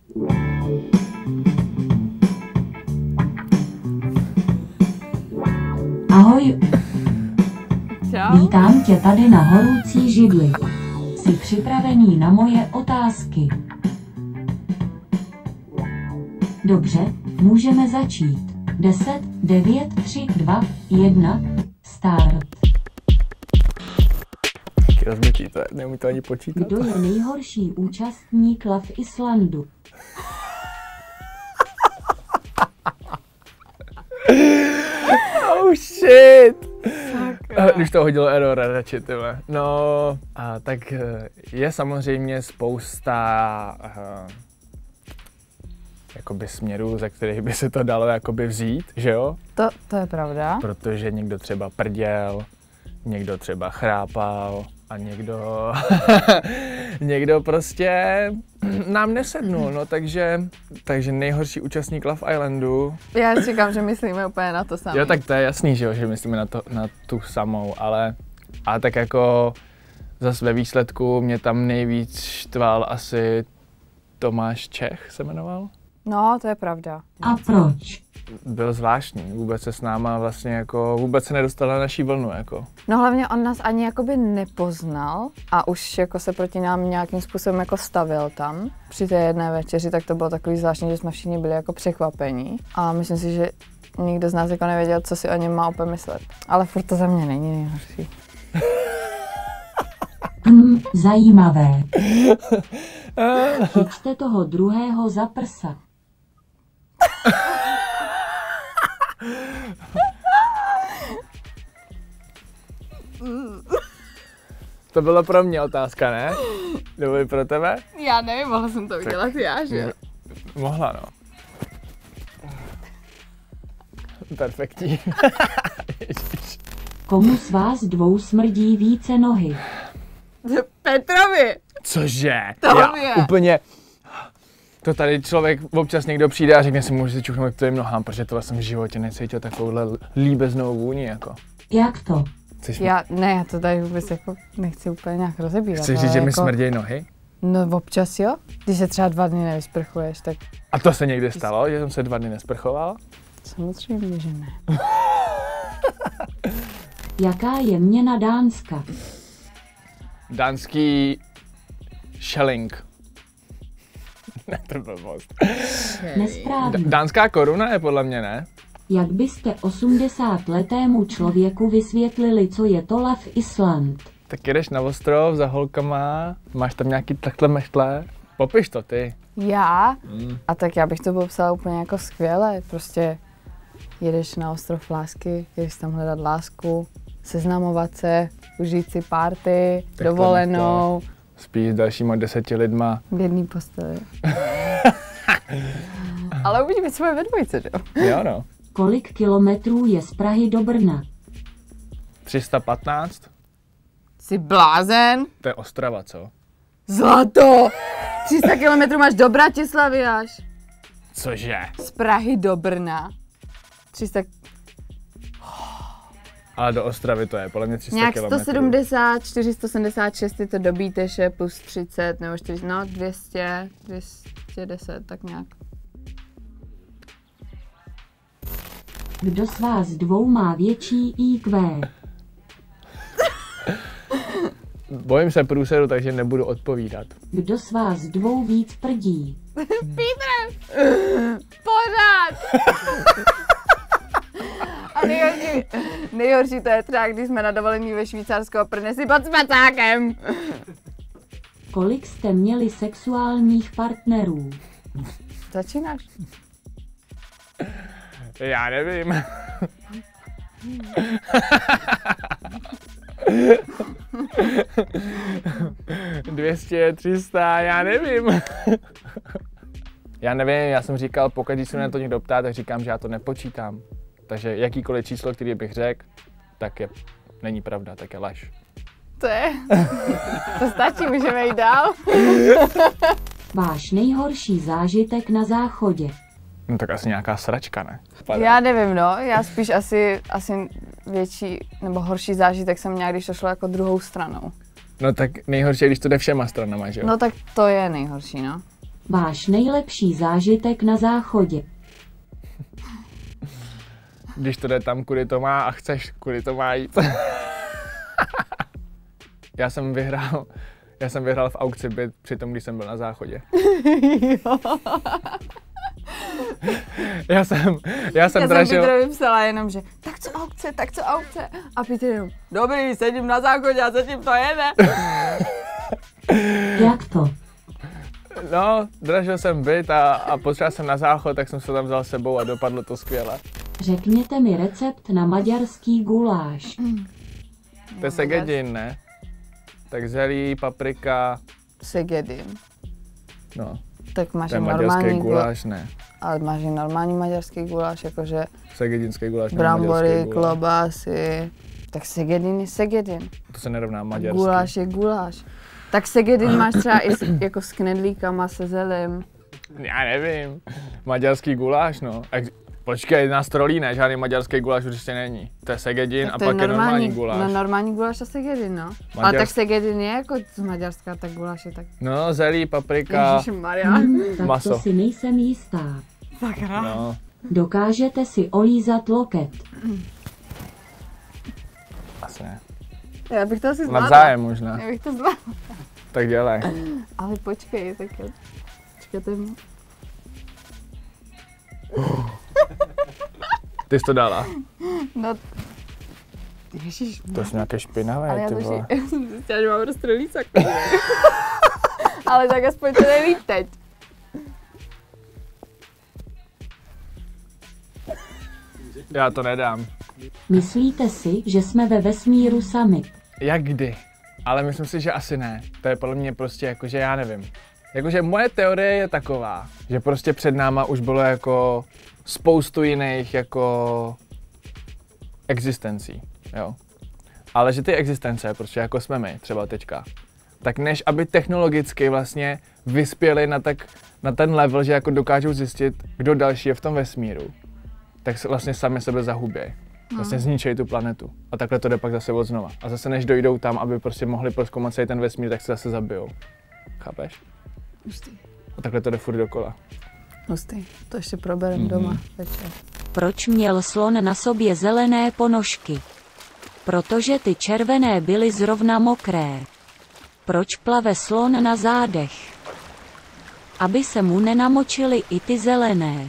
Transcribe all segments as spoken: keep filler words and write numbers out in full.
Ahoj. Čau. Vítám tě tady na horúcí židli. Jsi připravený na moje otázky? Dobře, můžeme začít. deset, devět, tři, dva, jedna, start. Rozmítí to, neumí to ani počítat. Kdo je nejhorší účastník Love Islandu? Oh shit! Když to hodilo error radši, tyhle. No, a tak je samozřejmě spousta uh, jakoby směrů, ze kterých by se to dalo jakoby vzít, že jo? To, to je pravda. Protože někdo třeba prděl, někdo třeba chrápal a někdo, někdo prostě nám nesednul, no takže, takže nejhorší účastník Love Islandu. Já říkám, že myslíme úplně na to samé. Jo, tak to je jasný, že jo, že myslíme na, to, na tu samou, ale, ale tak jako zase ve výsledku mě tam nejvíc štval asi Tomáš Čech se jmenoval. No, to je pravda. A proč? Byl zvláštní, vůbec se s náma vlastně jako, vůbec se nedostal na naší vlnu jako. No hlavně on nás ani jakoby nepoznal a už jako se proti nám nějakým způsobem jako stavil tam. Při té jedné večeři, tak to bylo takový zvláštní, že jsme všichni byli jako překvapení a myslím si, že nikdo z nás jako nevěděl, co si o něm má úplně myslet. Ale furt to za mě není nejhorší. Hmm, zajímavé. Chyťte toho druhého za prsa. To byla pro mě otázka, ne? Nebo i pro tebe? Já nevím, mohla jsem to udělat já, že? Mohla, no. Perfektní. Komu z vás dvou smrdí více nohy? Petrovi! Cože? Tobě. Já úplně... To tady člověk, občas někdo přijde a řekne si, můžu si čuchnout k tvým nohám, protože to jsem v životě necítil takovouhle líbeznou vůni, jako. Jak to? Chceš Já, ne, já to tady vůbec jako nechci úplně nějak rozebírat. Chceš říct, že mi smrdějí nohy? No občas jo, když se třeba dva dny nevysprchuješ, tak A to se někdy stalo, že jsem se dva dny nesprchoval? samozřejmě, že ne. Jaká je měna Dánska? Dánský šeling. Ne, to byl most. Nesprávně. Dánská koruna je podle mě, ne? Jak byste osmdesátiletému člověku vysvětlili, co je to Love Island? Tak jedeš na ostrov za holkama, máš tam nějaký takhle mechtle. Popiš to ty. Já? Mm. A tak já bych to popsala úplně jako skvěle, prostě jedeš na ostrov lásky, jedeš tam hledat lásku, seznamovat se, užít si party, Tak dovolenou. Spíš s dalšíma deseti lidma. V jedný posteli. Ale uvidíme, co bude ve dvojce, jo? Jo no. Kolik kilometrů je z Prahy do Brna? tři sta patnáct? Jsi blázen? To je Ostrava, co? Zlato! tři sta kilometrů máš do Bratislavy až. Cože? Z Prahy do Brna. tři sta... Ale do Ostravy to je, podle mě tři sta Nějak kilometrů. sto sedmdesát, čtyři sta sedmdesát šest je to do Bíteše plus třicet nebo čtyřicet, no dvě stě, dvě stě deset, tak nějak. Kdo z vás dvou má větší í kvé? Bojím se průseru, takže nebudu odpovídat. Kdo z vás dvou víc prdí? Pítr! Pořád! A nejhorší, nejhorší to je třeba, když jsme na dovolení ve Švýcarsku a prdne si pod smacákem. Kolik jste měli sexuálních partnerů? Začínáš? Já nevím. dvě stě, tři sta, já nevím. Já nevím, já jsem říkal, pokud se mě na to někdo ptá, tak říkám, že já to nepočítám. Takže jakýkoliv číslo, který bych řekl, tak je, není pravda, tak je lež. To je, to stačí, můžeme jít dál. Váš nejhorší zážitek na záchodě? No tak asi nějaká sračka, ne? Padá. Já nevím, no, já spíš asi, asi větší nebo horší zážitek jsem měla, když to šlo jako druhou stranou. No tak nejhorší je, když to jde všema stranama, že jo? No tak to je nejhorší, no. Váš nejlepší zážitek na záchodě. Když to jde tam, kudy to má a chceš, kudy to má jít. Já jsem vyhrál, já jsem vyhrál v aukci byt při tom, když jsem byl na záchodě. já jsem, já jsem Já dražil... jsem Petrovi psala jenom, že tak co aukce, tak co aukce. A Petr jenom, dobrý, sedím na záchodě a zatím to jede. Jak to? No, dražil jsem byt a, a potřeboval jsem na záchod, tak jsem se tam vzal s sebou a dopadlo to skvěle. Řekněte mi recept na maďarský guláš. To je segedin, ne? Tak zelí, paprika, Segedin. no. Tak máš To je normální maďarský guláš. guláš, ne. Ale máš i normální maďarský guláš, jakože Segedinský guláš, ne brambory, maďarský guláš. klobásy. Tak segedin je segedin. To se nerovná maďarský. Guláš je guláš. Tak segedin máš třeba i s, jako s knedlíkama, se zelím. Já nevím. Maďarský guláš, no. Ex- Počkej, na strolí ne, žádný maďarský guláš určitě není. To je segedin Tak a to pak je normální guláš. No normální guláš a segedin, no. Maďarsk- Ale tak segedin je jako z Maďarska, tak guláš je tak. No, zelí, paprika, Ježišmarja. Hmm, tak maso. to si nejsem jistá. Sakra. no. Dokážete si olízat loket. Asi ne. Já bych to asi zvládla. Navzájem možná. Já bych to zvládla. Tak dělej. Ale počkej, tak jo. Počkejte mi. Ty jsi to dala. No. Ježiš. To jsou nějaké Ale špinavé, já ty to vole. já jsem zjistila, že mám prostě lícak. Ale tak aspoň to neví teď. Já to nedám. Myslíte si, že jsme ve vesmíru sami? Jak kdy? Ale myslím si, že asi ne. To je podle mě prostě jakože já nevím. Jakože moje teorie je taková, že prostě před náma už bylo jako spoustu jiných jako existencí, jo. Ale že ty existence, prostě jako jsme my, třeba teďka, tak než aby technologicky vlastně vyspěli na, tak, na ten level, že jako dokážou zjistit, kdo další je v tom vesmíru, tak se vlastně sami sebe zahubějí. Vlastně zničejí tu planetu. A takhle to jde pak zase od znova. A zase než dojdou tam, aby prostě mohli prozkoumat celý ten vesmír, tak se zase zabijou. Chápeš? Hustý. A takhle to jde furt dokola. Hustý. To ještě proberem Mhm. doma večer. Proč měl slon na sobě zelené ponožky? Protože ty červené byly zrovna mokré. Proč plave slon na zádech? Aby se mu nenamočily i ty zelené.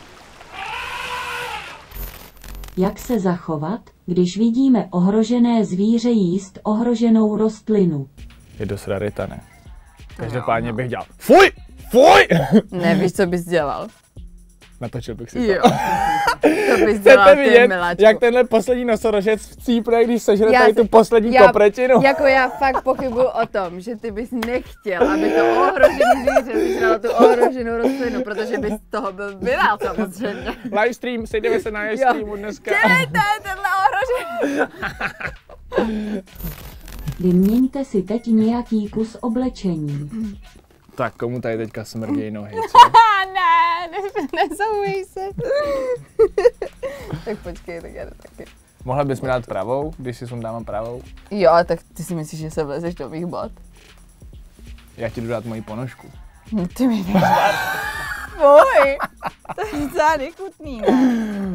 Jak se zachovat, když vidíme ohrožené zvíře jíst ohroženou rostlinu? Je dost rarita, ne? Každopádně bych dělal fuj! Fuj! Nevíš, co bys dělal? Natočil bych si to. Jo. To bys dělal Chcete ty, vidět, miláčku. jak tenhle poslední nosorožec vcípne, když sežere Já tady si- tu poslední já- kopretinu? Jako já fakt pochybuju o tom, že ty bys nechtěl, aby to ohrožený zvíře vyžralo tu ohroženou rostlinu, protože bys z toho byl viral samozřejmě. Livestream, sejdeme se na livestreamu dneska. Dělejte tenhle ohrožený. Vyměňte si teď nějaký kus oblečení. Tak komu tady teďka smrdějí nohy, co? A ne, ne, nezaumej se. Tak počkej, tak já jdu taky. Mohla bys mi dát pravou, když si sundám pravou? Jo, tak ty si myslíš, že se vlezeš do mých bot? Já ti jdu dát moji ponožku. No, ty mi jdeš dát. Fuj, to je docela nechutný, ne?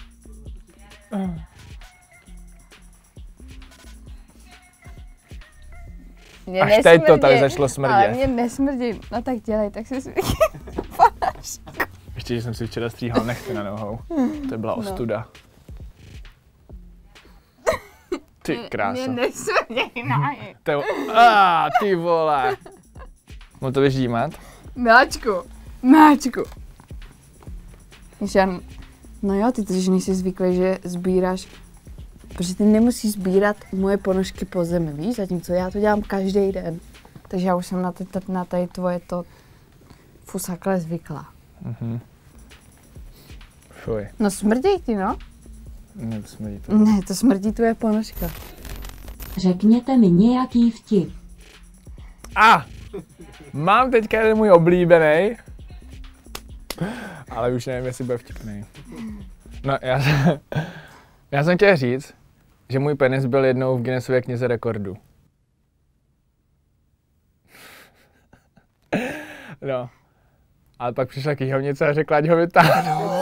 Mě Až teď to tady začalo Ale smrdět. mě nesmrdí. No tak dělej, tak si svý. Ještě, že jsem si včera stříhal nechty na nohou. To byla ostuda. Ty krása. Mě nesmrdí nohy. To ah, ty vole. Můžu to vyždímat? Miláčku, Miláčku. Žan, no jo, ty totiž nejsi zvyklý, že sbíráš, protože ty nemusíš sbírat moje ponožky po zemi, víš, zatímco já to dělám každý den. Takže já už jsem na, ty, na tady tvoje to fusakle zvyklá. Mhm. Fuj, No smrdí ti, no? nesmrdí to. Ne, to smrdí tvoje ponožka. Řekněte mi nějaký vtip. A! Mám teďka jeden můj oblíbený. Ale už nevím, jestli bude vtipný. No, já, já jsem chtěl říct, že můj penis byl jednou v Guinnessově knize rekordů. No. Ale pak přišla knihovnice a řekla, ať ho vytáhnu.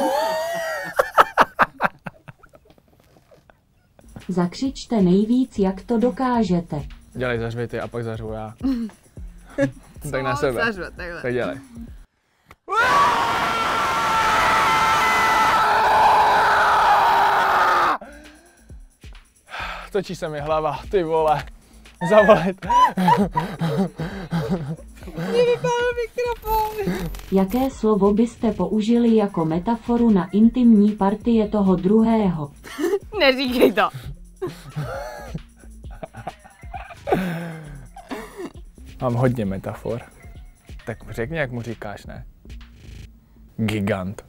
Zakřičte nejvíc, jak to dokážete. Dělej, zařvi ty a pak zařvu já. Tak na sebe. Zařvat, takhle. Tak dělej. Točí se mi hlava, ty vole. Zavolit. Mě vypadl mikrofon. Jaké slovo byste použili jako metaforu na intimní partie toho druhého? Neříkej to. Mám hodně metafor. Tak řekni, jak mu říkáš, ne? Gigant.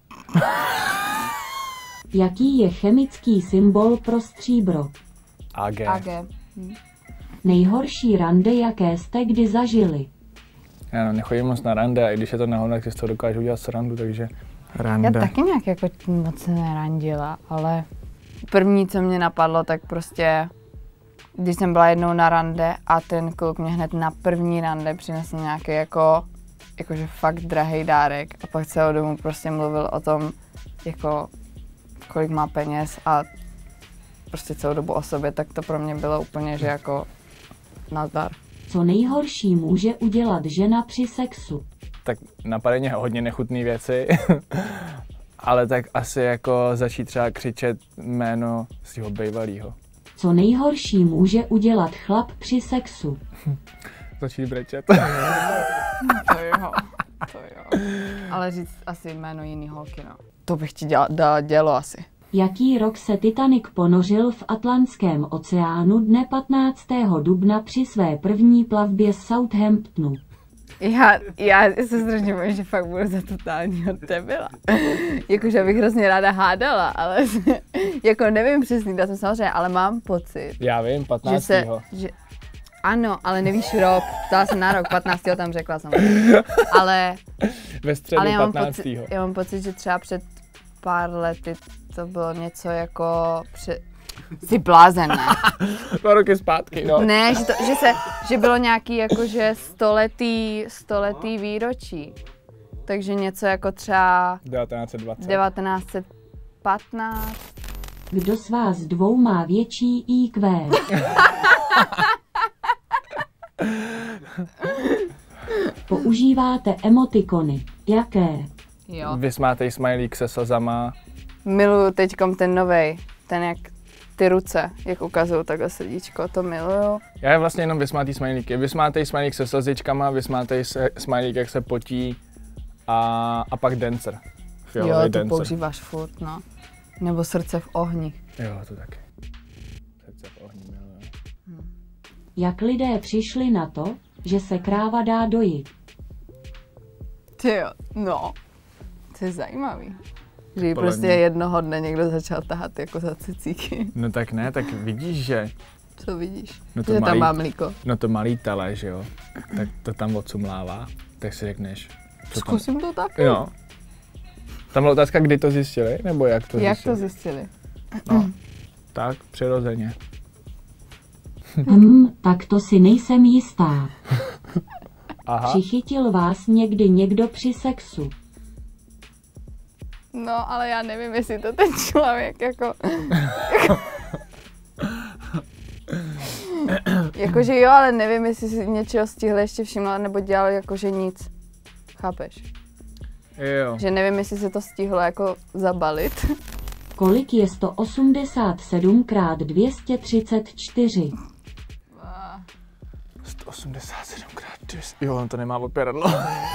Jaký je chemický symbol pro stříbro? A G. A G. Hm. Nejhorší rande, jaké jste kdy zažili? Já no, nechodím moc na rande a i když je to na hovno, tak si z toho dokážu udělat srandu, takže Já rande. taky nějak jako moc nerandila, ale první, co mě napadlo, tak prostě, když jsem byla jednou na rande a ten kluk mě hned na první rande přinesl nějaký jako, jakože fakt drahý dárek a pak celou dobu prostě mluvil o tom, jako kolik má peněz a prostě celou dobu o sobě, tak to pro mě bylo úplně, že jako nazdar. Co nejhorší může udělat žena při sexu? Tak napadají mě hodně nechutné věci, ale tak asi jako začít třeba křičet jméno svého bývalého. Co nejhorší může udělat chlap při sexu? Začít brečet. To jo, to jo. Ale říct asi jméno jiný holky, no. To bych ti děla, dala dělo asi. Jaký rok se Titanic ponořil v Atlantském oceánu dne patnáctého dubna při své první plavbě z Southamptonu? Já, já se strašně bojím, že fakt budu za totálního debila. Jakože bych hrozně ráda hádala, ale jako nevím přesný datum samozřejmě, ale mám pocit, Já vím, že patnáctého se, že, ano, ale nevíš rok, ptala jsem na rok, patnáctého tam řekla jsem. Ale, Ve středu ale já, mám patnáctého pocit, já mám pocit, že třeba před pár lety to bylo něco jako před... Jsi blázen, ne? Dva roky zpátky, no. Ne, že, to, že, se, že bylo nějaký jakože stoletý, stoletý výročí. Takže něco jako třeba devatenáct set dvacet. devatenáct set patnáct. Kdo z vás dvou má větší í kvé? Používáte emotikony. Jaké? Jo. Vysmátej smajlík se slzama. Miluju teďkom ten novej, ten jak ty ruce, jak ukazují takhle srdíčko, to miluju. Já je vlastně jenom vysmátý smajlíky. Vysmátej smajlík se slzičkama, vysmátej se smajlík, jak se potí a, a pak dancer. Fialový Jo, to dancer. používáš furt, no. Nebo srdce v ohni. Jo, to taky. Srdce v ohni, miluju. Jak lidé přišli na to, že se kráva dá dojit? Ty jo, no. To je zajímavý. Že jí Podle prostě mě. jednoho dne někdo začal tahat jako za cicíky. No tak ne, tak vidíš, že Co vidíš? No to že malý- tam má mlíko. no to malý tele, že jo, tak to tam odsumlává, tak si řekneš, co tam... Zkusím to taky. Jo. Tam byla otázka, kdy to zjistili, nebo jak to Jak zjistili? to zjistili? No, tak přirozeně. Hm, tak to si nejsem jistá. Aha, Přichytil vás někdy někdo při sexu? No, ale já nevím, jestli to ten člověk jako... Jakože jo, ale nevím, jestli si něčeho stihl ještě všiml, nebo dělal jakože nic. Chápeš? jo. Že nevím, jestli se to stihlo jako zabalit. Kolik je sto osmdesát sedm krát dvě stě třicet čtyři? sto osmdesát sedm krát dvě stě, jo, on to nemá opěradlo.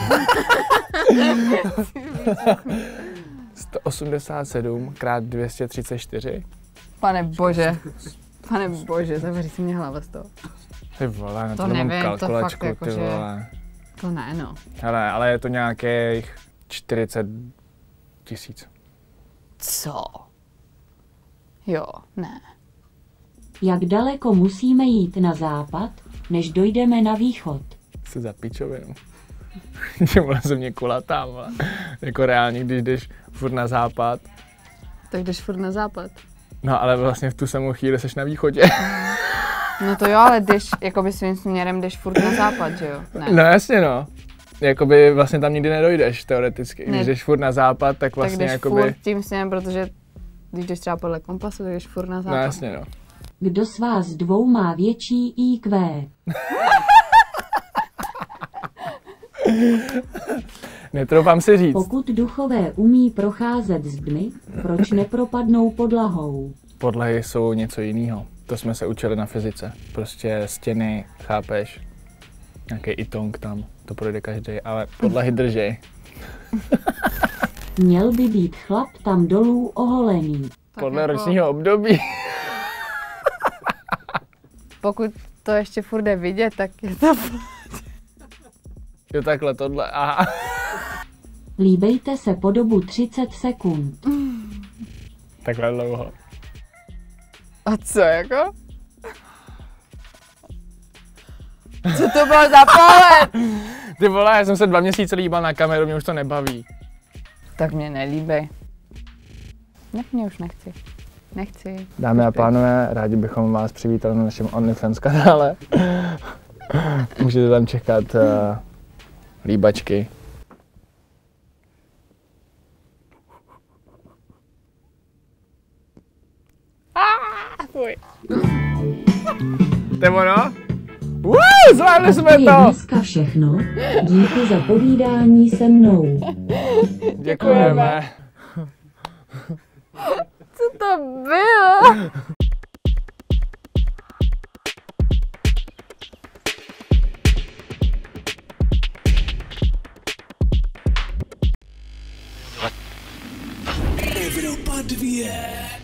sto osmdesát sedm krát dvě stě třicet čtyři? Pane bože. Pane bože, zavři si mě hlava z toho. Ty vole, na To to nemám nevím, to kalkulačku, fakt jako, ty že- vole. To ne, no. Hele, ale je to nějakých čtyřicet tisíc. Co? Jo, ne. Jak daleko musíme jít na západ, než dojdeme na východ? Se za pičovinu. Že vole se mě kulatá, vole. Jako reálně, když jdeš furt na západ. Tak jdeš furt na západ. No ale vlastně v tu samou chvíli seš na východě. No to jo, ale jdeš, jakoby svým směrem jdeš furt na západ, že jo? Ne. No jasně no. jakoby vlastně tam nikdy nedojdeš teoreticky. Ne. Když jdeš furt na západ, tak Tak vlastně jdeš jakoby... furt tím směrem, protože když jdeš třeba podle kompasu, tak jdeš furt na No západ. jasně no. Kdo z vás dvou má větší í kvé? Netroufám si říct. Pokud duchové umí procházet zdmi, proč nepropadnou podlahou? Podlahy jsou něco jiného. To jsme se učili na fyzice. Prostě stěny, chápeš? Nějaký itong tam, to projde každý, ale podlahy držej. Měl by být chlap tam dolů oholený. Podle jako- ročního období. Pokud to ještě furt jde vidět, tak je to... Jo takhle, tohle, aha. Líbejte se po dobu třicet sekund. Takhle dlouho. A co jako? Co to bylo za pohled? Ty vole, já jsem se dva měsíce líbal na kameru, mě už to nebaví. Tak mě nelíbej. Ne, mě už nechci. Nechci. Dámy a pánové, rádi bychom vás přivítali na našem OnlyFans kanále. Můžete tam čekat uh, líbačky. Fuj. To je ono? Woo, zvládli jsme To je to! dneska všechno. Díky za povídání se mnou. Děkujeme. Co to bylo? Evropa dvě.